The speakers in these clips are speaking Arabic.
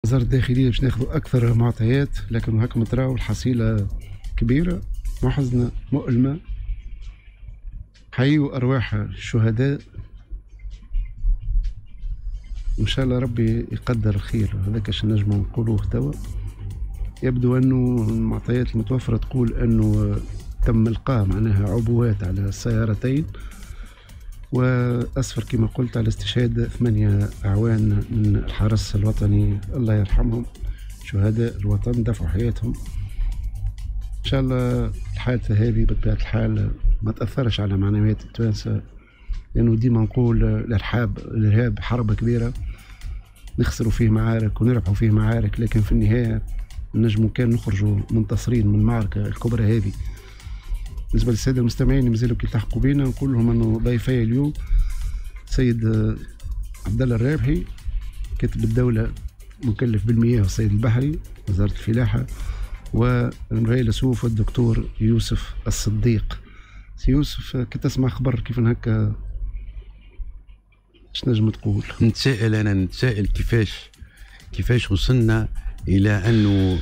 وزارة الداخلية باش ناخذوا أكثر معطيات، لكن هكما تراو الحصيلة كبيرة محزنة مؤلمة. حيوا أرواح الشهداء، إن شاء الله ربي يقدر الخير. هذاك اش نجمو نقولوه توا. يبدو أنه المعطيات المتوفرة تقول أنه تم إلقاء معناها عبوات على السيارتين، وأسفر كما قلت على استشهاد 8 أعوان من الحرس الوطني، الله يرحمهم، شهداء الوطن دفعوا حياتهم. إن شاء الله الحادثة هذه بطبيعة الحال ما تأثرش على معنويات التوانسة، لأنه ديما نقول الإرهاب حرب كبيرة نخسروا فيه معارك ونربحوا فيه معارك، لكن في النهاية نجموا كان نخرجوا منتصرين من المعركة الكبرى هذه. بالنسبة للسادة المستمعين اللي مازالوا يلتحقوا بينا، نقول لهم أنه ضيفي اليوم سيد عبد الله الرابحي كاتب الدولة مكلف بالمياه والصيد البحري وزارة الفلاحة، والفيلسوف والدكتور يوسف الصديق. سي يوسف، كي تسمع خبر كيف هكا اش نجم تقول؟ نتساءل كيفاش وصلنا إلى أنه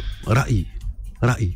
رأي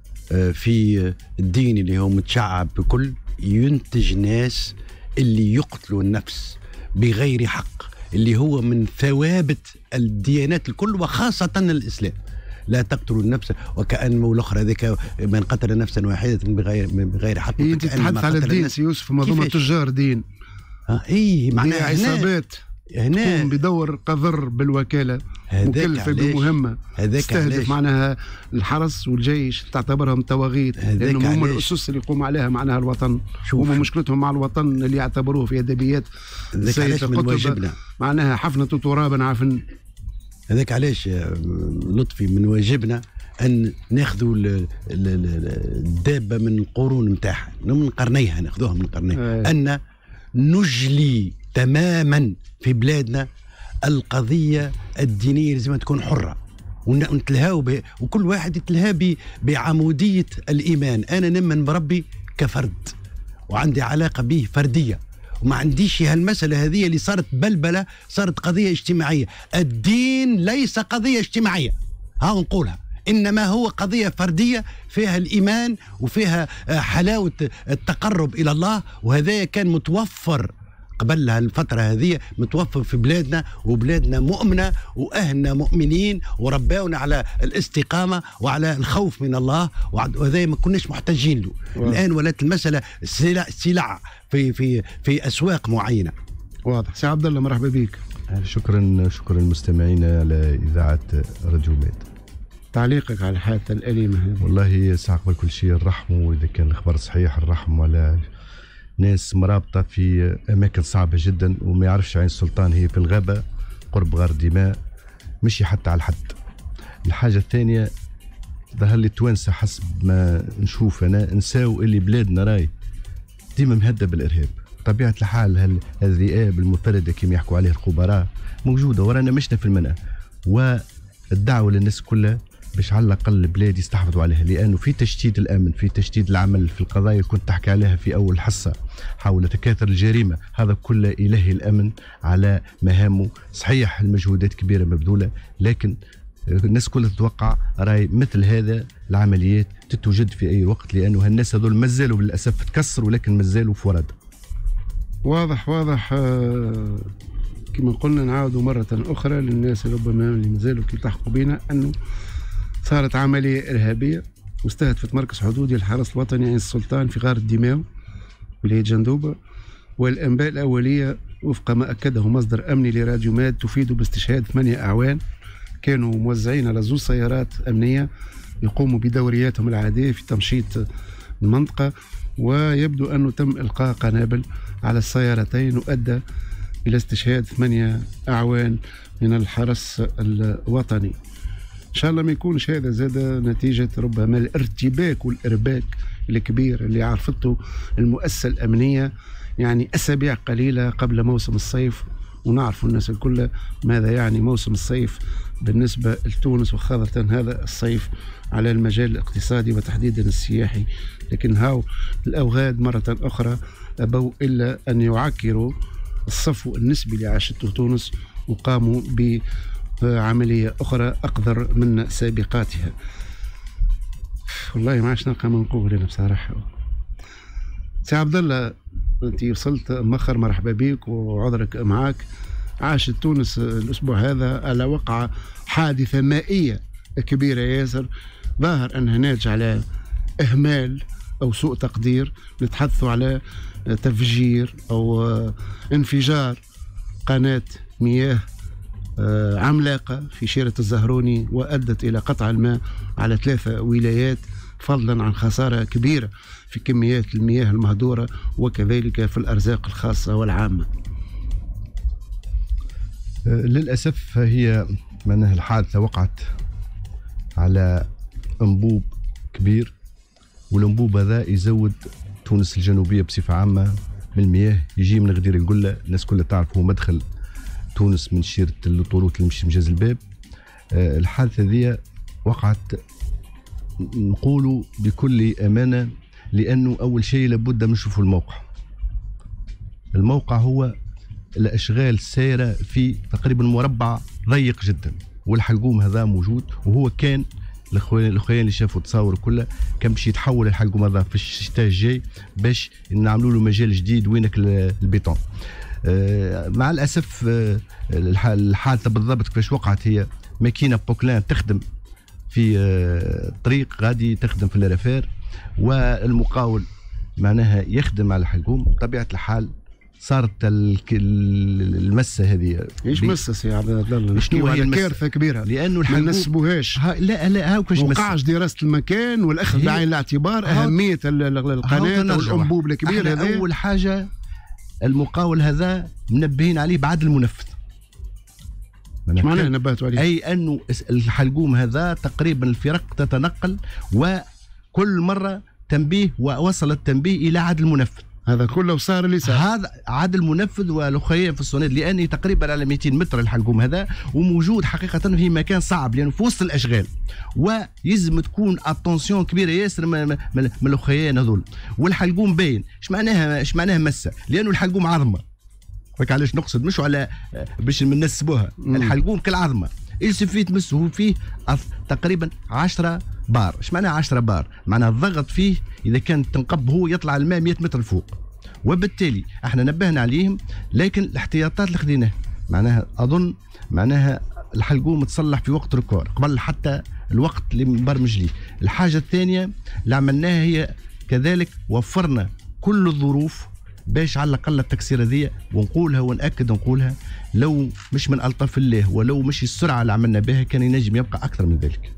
في الدين اللي هو متشعب بكل ينتج ناس اللي يقتلوا النفس بغير حق، اللي هو من ثوابت الديانات الكل وخاصة الإسلام. لا تقتلوا النفس، وكأن الأخرى ذيك من قتل نفسا واحدة بغير حق. أنت تتحدث على الدين سي يوسف، منظومة تجار دين. معناها عصابات هنا تقوم بدور قذر بالوكالة، مكلفة بمهمة تستهدف معناها الحرس والجيش، تعتبرهم توغيت، لأنهم هم الأسس اللي يقوم عليها معناها الوطن. هم مشكلتهم مع الوطن اللي يعتبروه في أدبيات السيد قطب معناها حفنة ترابا عفن. هذاك علاش لطفي من واجبنا أن ناخذوا الدابة من القرون متاعها، من قرنيها، ناخذوها من قرنيها. أن نجلي تماما في بلادنا القضية الدينية لازم تكون حرة، ونتلهاو وكل واحد يتلهى بعمودية الإيمان. أنا نمن بربي كفرد وعندي علاقة به فردية، وما عنديش هالمسألة هذه اللي صارت بلبلة، صارت قضية اجتماعية. الدين ليس قضية اجتماعية، نقولها، إنما هو قضية فردية فيها الإيمان وفيها حلاوة التقرب إلى الله. وهذا كان متوفر قبل الفترة هذه، متوفر في بلادنا، وبلادنا مؤمنة وأهلنا مؤمنين ورباونا على الاستقامة وعلى الخوف من الله، وهذا ما كناش محتاجين له. الآن ولات المسألة سلع في أسواق معينة. واضح. سي عبد الله، مرحبا بك. شكرا المستمعين على إذاعة راديو ميد. تعليقك على الحادثة الأليمة هذه؟ والله ساعة قبل كل شيء نرحموا، إذا كان الخبر صحيح نرحموا على ناس مرابطة في أماكن صعبة جدا، وما يعرفش عين السلطان هي في الغابة قرب غار دماء، مشي حتى على الحد. الحاجة الثانية، ظهر لي التوانسة حسب ما نشوف أنا نساو اللي بلادنا راي ديما مهدة بالإرهاب. طبيعة الحال الذئاب المفردة كما يحكوا عليه الخبراء موجودة ورانا، مشنا في المنى، والدعوة للناس كلها باش على الأقل البلاد يستحفظوا عليها، لأنه في تشتيت الأمن، في تشتيت العمل في القضايا اللي كنت تحكي عليها في أول حصة حول تكاثر الجريمة، هذا كله إلهي الأمن على مهامه. صحيح المجهودات كبيرة مبذولة، لكن الناس كلها تتوقع راي مثل هذا العمليات تتوجد في أي وقت، لأنه هالناس هذول مازالوا للأسف تكسروا، لكن مازالوا في ورد. واضح. كما قلنا نعاودوا مرة أخرى للناس ربما اللي مازالوا يلتحقوا بنا، أنه صارت عملية إرهابية واستهدفت مركز حدودي الحرس الوطني عين السلطان في غار الدماو ولاية جندوبة. والأنباء الأولية وفق ما أكده مصدر أمني لراديو ماد تفيد باستشهاد 8 أعوان كانوا موزعين على 2 سيارات أمنية يقوموا بدورياتهم العادية في تمشيط المنطقة، ويبدو أنه تم إلقاء قنابل على السيارتين وأدى إلى استشهاد 8 أعوان من الحرس الوطني. إن شاء الله ما يكونش هذا زاد نتيجة ربما الارتباك والإرباك الكبير اللي عرفته المؤسسة الأمنية يعني أسابيع قليلة قبل موسم الصيف، ونعرف الناس الكل ماذا يعني موسم الصيف بالنسبة لتونس، وخاصة هذا الصيف على المجال الاقتصادي وتحديدا السياحي. لكن هاو الأوغاد مرة أخرى أبوا إلا أن يعكروا الصفو النسبي اللي عاشته تونس، وقاموا عملية أخرى أقذر من سابقاتها. والله ما عادش نلقى ما نقول أنا بصراحة. سي عبد الله أنت وصلت مخر، مرحبا بك وعذرك معاك. عاشت تونس الأسبوع هذا على وقع حادثة مائية كبيرة ياسر، ظاهر أنها ناتج على إهمال أو سوء تقدير. نتحدثوا على تفجير أو انفجار قناة مياه عملاقة في شيرة الزهروني، وأدت إلى قطع الماء على 3 ولايات، فضلا عن خسارة كبيرة في كميات المياه المهدورة وكذلك في الأرزاق الخاصة والعامة. للأسف هي معناها الحادثة وقعت على أنبوب كبير، والأنبوب هذا يزود تونس الجنوبية بصفة عامة من المياه، يجي من غدير القلة. الناس كلها تعرف هو مدخل تونس من شيرة الطروط اللي مشي مجاز الباب. الحادثة ذي وقعت نقولوا بكل أمانة، لأنه أول شيء لابد من نشوفوا الموقع هو الأشغال السائرة في تقريبا مربع ضيق جدا، والحلقوم هذا موجود، وهو كان الاخوان اللي شافوا التصاور كلها كان باش يتحول الحلقوم هذا في الشتاء الجاي باش نعملوا له مجال جديد وينك البيتون. مع الاسف الحادثه بالضبط كيفاش وقعت، هي ماكينه بوكلان تخدم في طريق غادي تخدم في الرفار، والمقاول معناها يخدم على الحلقوم. بطبيعه الحال صارت المسه هذه. ايش مسه يا عبد الله؟ شنو هي كارثه كبيره؟ لانه الحلقوم ما نسبوهاش. لا كيفاش ما وقعش دراسه المكان والاخذ بعين الاعتبار اهميه القناه والانبوب الكبير هذا. اول حاجه المقاول هذا منبهين عليه بعد المنفذ. ايش معناه نبهتوا عليه؟ اي انه الحلقوم هذا تقريبا الفرق تتنقل، وكل مره تنبيه ووصل التنبيه الى عاد المنفذ. هذا كله صار اللي صار، هذا عاد المنفذ والاخوين في الصناد، لانه تقريبا على 200 متر الحلقوم هذا، وموجود حقيقه في مكان صعب لانه في وسط الاشغال، ويلزم تكون اتونسيون كبيره ياسر من الاخوين هذول. والحلقوم باين ايش معناها مسه، لانه الحلقوم عظمه. هيك علاش نقصد مش على باش نسبوها، الحلقوم كالعظمه يلزم تمسه فيه تقريبا 10 بار. ايش معناها 10 بار؟ معناها الضغط فيه اذا كان تنقب هو يطلع الماء 100 متر فوق، وبالتالي احنا نبهنا عليهم، لكن الاحتياطات اللي خديناها معناها اظن معناها الحلقوم تصلح في وقت ريكورد قبل حتى الوقت اللي مبرمج ليه. الحاجه الثانيه اللي عملناها هي كذلك وفرنا كل الظروف باش على الاقل التكسيره ذي، ونقولها ونأكد نقولها، لو مش من الطف الله ولو مش السرعه اللي عملنا بها كان ينجم يبقى اكثر من ذلك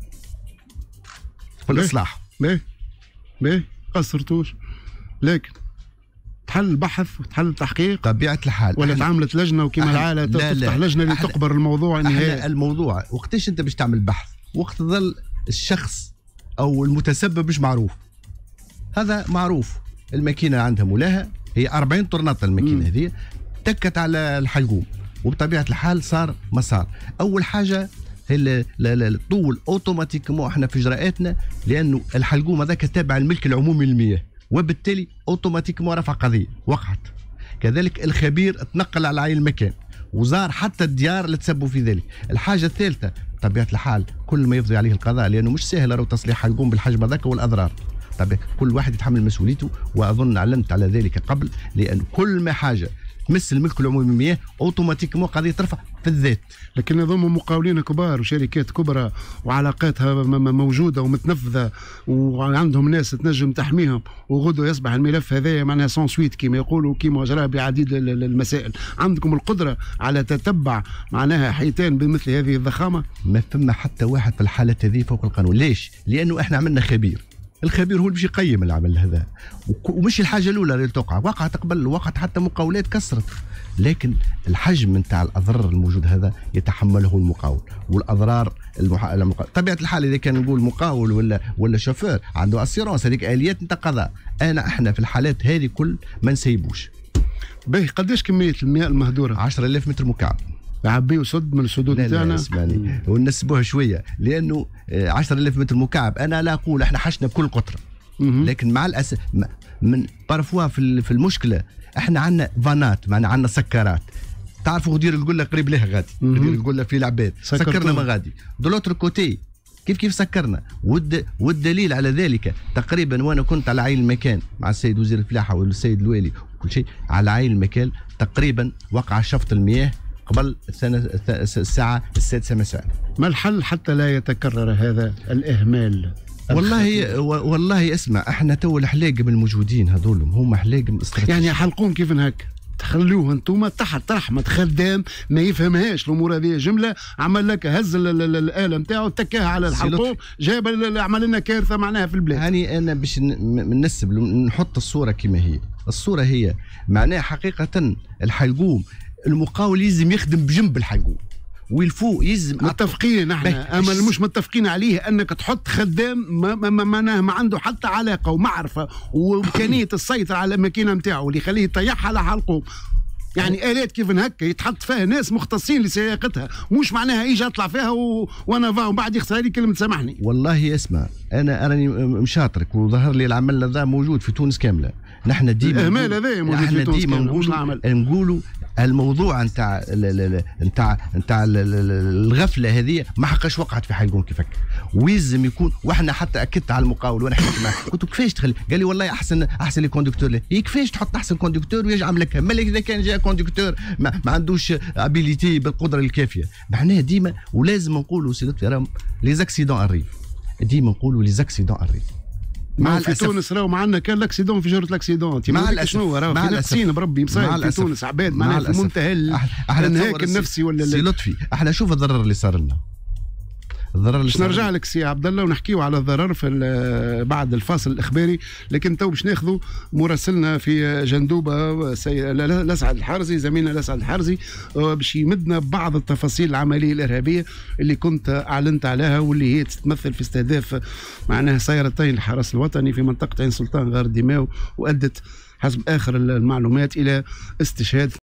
في الاصلاح. باهي قصرتوش، لكن تحل البحث وتحل التحقيق طبيعه الحال، ولا تعملت لجنه وكما العاده تفتح لجنه لتقبر الموضوع النهائي؟ الموضوع وقتاش انت باش تعمل بحث؟ وقت ظل الشخص او المتسبب مش معروف. هذا معروف، الماكينه عندها مولاها، هي 40 طرناطه الماكينه هذه، تكت على الحلقوم، وبطبيعه الحال صار مسار. اول حاجه الطول اوتوماتيكمون احنا في اجراءاتنا، لانه الحلقوم هذاك تابع الملك العمومي للمياه، وبالتالي اوتوماتيكمون رفع قضيه وقعت. كذلك الخبير تنقل على عين المكان وزار حتى الديار اللي تسبوا في ذلك. الحاجه الثالثه بطبيعه الحال كل ما يفضي عليه القضاء، لانه مش سهل راهو تصليح حلقوم بالحجم هذاك والاضرار. طبعا كل واحد يتحمل مسؤوليته، واظن علمت على ذلك قبل، لان كل ما حاجه تمس الملك العمومي للمياه اوتوماتيكمون قضيه ترفع في الذات. لكن يضم مقاولين كبار وشركات كبرى وعلاقاتها موجوده ومتنفذه وعندهم ناس تنجم تحميهم، وغدوه يصبح الملف هذا معناها سون سويت كما يقولوا، كما جرى بعديد المسائل. عندكم القدره على تتبع معناها حيتان بمثل هذه الضخامه؟ ما فما حتى واحد في الحالات هذه فوق القانون. ليش؟ لانه احنا عملنا خبير، الخبير هو اللي باش يقيم العمل هذا، ومش الحاجه الاولى اللي توقع، وقعت قبل، وقعت حتى مقاولات كسرت، لكن الحجم نتاع الاضرار الموجود هذا يتحمله المقاول، والاضرار طبيعه الحال اذا كان نقول مقاول ولا شوفير عنده اسيرونس، هذيك اليات نتاع قضاء. احنا في الحالات هذه كل ما نسيبوش. باهي قداش كميه المياه المهدوره؟ 10,000 متر مكعب. عبي وسد من السدود نتاعنا. لا اسمعني ونسبوها شويه، لانه 10,000 متر مكعب انا لا اقول احنا حشنا بكل قطره، لكن مع الاسف من بارفوا في المشكله احنا عندنا فانات، معنا عندنا سكرات تعرفوا غدير القله قريب لها غادي، غدير القله في العباد سكرنا ما غادي دولوتر كوتي كيف سكرنا. والدليل على ذلك تقريبا وانا كنت على عين المكان مع السيد وزير الفلاحه والسيد الوالي وكل شيء على عين المكان، تقريبا وقع شفط المياه قبل الساعه 6 مساء. ما الحل حتى لا يتكرر هذا الاهمال؟ والله اسمع، احنا تو الحلاقم الموجودين هذولهم هم حلاقم استراتيجية. يعني حلقوم كيف هكا تخلوه انتم تحت رحمه خدام ما يفهمهاش الامور هذه جمله، عمل لك هز الاله نتاعو تكاها على الحلقوم جاب عمل لنا كارثه معناها في البلاد. يعني انا باش ننسب نحط الصوره كما هي، الصوره هي معناها حقيقه الحلقوم المقاول يلزم يخدم بجنب الحلقوم والفوق يلزم. متفقين احنا، اما مش متفقين عليه انك تحط خدام ما عنده حتى علاقه ومعرفه وامكانيه السيطره على الماكينه نتاعو اللي يخليه يطيحها على حلقوم. يعني الات كيف هكا يتحط فيها ناس مختصين لسياقتها، مش معناها يجي اطلع فيها وانا ومن بعد يخسر لي كلمه سامحني. والله اسمع، انا راني مشاطرك وظهر لي العمل هذا موجود في تونس كامله. نحن ديما الاهمال هذا موجود في تونس كامله. نقولوا الموضوع نتاع الغفله هذه ما حقاش وقعت في حلقوم كيفك، ويلزم يكون. واحنا حتى اكدت على المقاول وانا حكيت معاه قلت له كيفاش تخلي، قال لي والله احسن لي كوندكتور. كيفاش تحط احسن كوندكتور ويجي عملك مالك اذا كان جاء كوندكتور ما عندوش ابيليتي بالقدره الكافيه. معناها ديما ولازم نقولوا سيدي راهم لي زاكسيدون اريف، ديما نقولوا لي زاكسيدون اريف. مع في تونس راهو معنا كان لاكسيدون في جرة لاكسيدون. مع الاسف شنو راهو في ناقصين بربي مصايب في تونس عباد معناها في منتهى الانهاك النفسي ولا سي لطفي. احنا شوف الضرر اللي صار لنا، الضرر باش نرجع لك سي عبد الله ونحكيو على الضرر في بعد الفاصل الاخباري، لكن تو باش ناخذوا مراسلنا في جندوبه لسعد الحارزي، زميلنا لسعد الحارزي باش يمدنا ببعض التفاصيل العمليه الارهابيه اللي كنت اعلنت عليها واللي هي تتمثل في استهداف معناها سيارتين الحرس الوطني في منطقه عين سلطان غار الدماو، وادت حسب اخر المعلومات الى استشهاد